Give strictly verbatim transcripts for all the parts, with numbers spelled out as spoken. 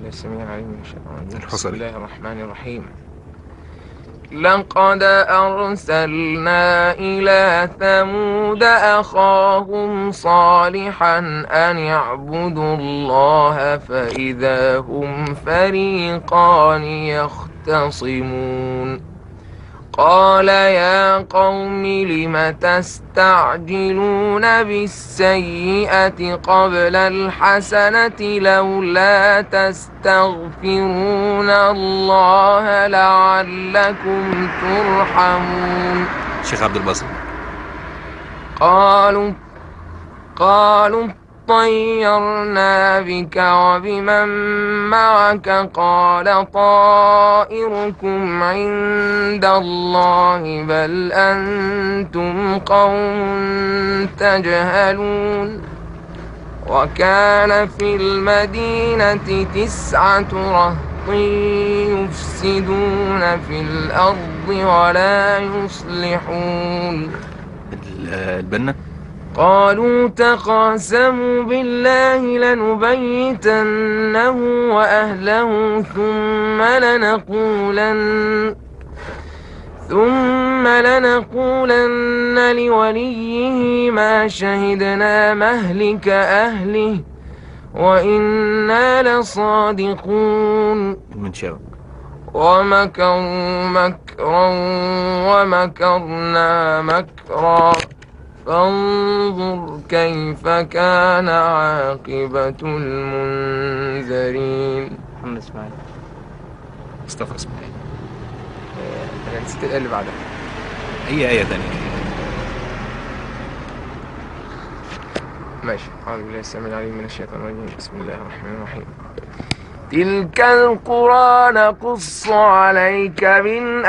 السميع العليم من الشيطان الرجيم. بسم الحصري. الله الرحمن الرحيم. لقد أرسلنا إلى ثمود أخاهم صالحا أن اعبدوا الله فإذا هم فريقان يختصمون. قال يا قوم لم تستعجلون بالسيئة قبل الحسنة لولا تستغفرون الله لعلكم ترحمون. شيخ عبد الباسط. قالوا قالوا طيرنا بك وبمن معك قال طائركم عند الله بل أنتم قوم تجهلون. وكان في المدينة تسعة رهط يفسدون في الأرض ولا يصلحون. البنا قالوا تقاسموا بالله لنبيتنه وأهله ثم لنقولن ثم لنقولن لوليه ما شهدنا مهلك أهله وإنا لصادقون. المنشاوي. ومكروا مكرا ومكرنا مكرا فانظر كيف كان عاقبة المنذرين. محمد اسماعيل. مصطفى اسماعيل. أنا نسيت الآية اللي بعدها. أي آية تانية؟ ماشي. أعوذ بالله السميع العليم من الشيطان الرجيم. بسم الله الرحمن الرحيم. تلك القرى نقص عليك من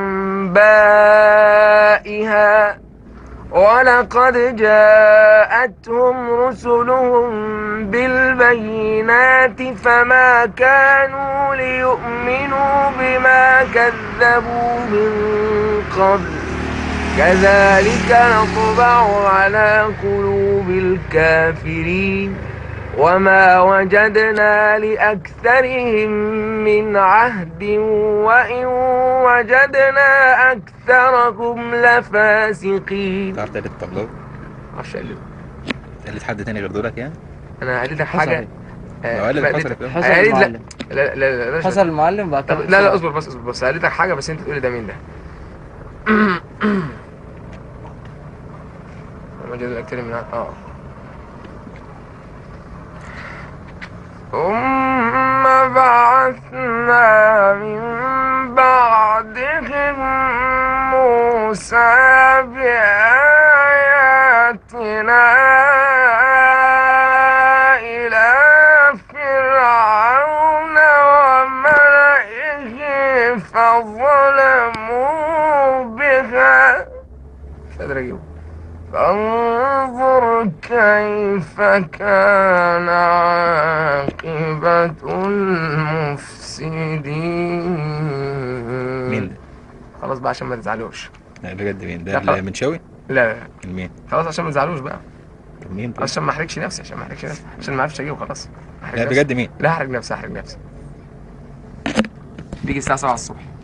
أنبائها ولقد جاءتهم رسلهم بالبينات فما كانوا ليؤمنوا بما كذبوا من قبل كذلك نطبع على قلوب الكافرين وما وجدنا لأكثرهم من عهد وإن وجدنا أكثرهم لفاسقين. تعرف تقلد الطبلاوي؟ معرفش أقلده. تقلد حد تاني غير دولك يعني؟ أنا قلدك حاجة. آه قلد حصري. حصل قلد لا المعلم. لا لا لا حصل المعلم بعد طب كده. لا لا اصبر بس اصبر بس قلدك حاجة بس أنت تقولي ده مين ده. وجدنا أكثر من اه ثم بعثنا من بعدهم موسى بآياتنا إلى فرعون وملئه فظلموا بها فانظر كيف كان عاقبة المفسدين. مين ده؟ خلاص بقى عشان ما تزعلوش. لا بجد مين لا ده؟ خلاص. المنشاوي؟ لا لا مين؟ خلاص عشان ما تزعلوش بقى. طب مين طيب؟ عشان ما احرجش نفسي عشان ما احرجش نفسي عشان ما اعرفش اجيبه خلاص. لا بجد مين؟ لا احرج نفسي احرج نفسي. بيجي الساعة سبعة الصبح.